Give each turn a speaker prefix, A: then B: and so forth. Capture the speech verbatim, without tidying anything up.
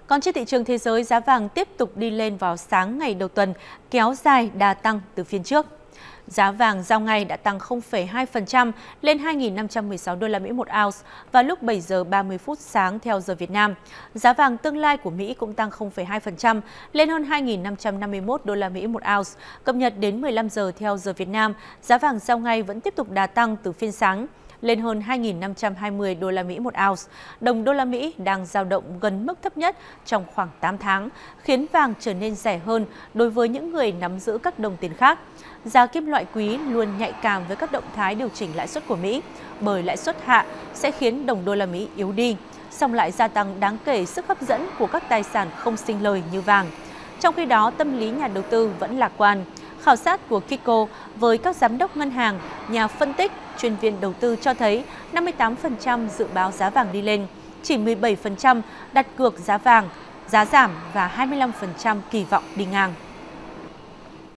A: Còn trên thị trường thế giới, giá vàng tiếp tục đi lên vào sáng ngày đầu tuần, kéo dài đà tăng từ phiên trước. Giá vàng giao ngày đã tăng không phẩy hai phần trăm lên hai nghìn năm trăm mười sáu đô la Mỹ một ounce vào lúc bảy giờ ba mươi phút sáng theo giờ Việt Nam. Giá vàng tương lai của Mỹ cũng tăng không phẩy hai phần trăm lên hơn hai nghìn năm trăm năm mươi mốt đô la Mỹ một ounce. Cập nhật đến mười lăm giờ theo giờ Việt Nam, giá vàng giao ngày vẫn tiếp tục đà tăng từ phiên sáng, lên hơn hai nghìn năm trăm hai mươi đô la Mỹ một ounce. Đồng đô la Mỹ đang dao động gần mức thấp nhất trong khoảng tám tháng, khiến vàng trở nên rẻ hơn đối với những người nắm giữ các đồng tiền khác. Giá kim loại quý luôn nhạy cảm với các động thái điều chỉnh lãi suất của Mỹ, bởi lãi suất hạ sẽ khiến đồng đô la Mỹ yếu đi, song lại gia tăng đáng kể sức hấp dẫn của các tài sản không sinh lời như vàng. Trong khi đó, tâm lý nhà đầu tư vẫn lạc quan. Khảo sát của Kiko với các giám đốc ngân hàng, nhà phân tích, chuyên viên đầu tư cho thấy năm mươi tám phần trăm dự báo giá vàng đi lên, chỉ mười bảy phần trăm đặt cược giá vàng, giá giảm và hai mươi lăm phần trăm kỳ vọng đi ngang.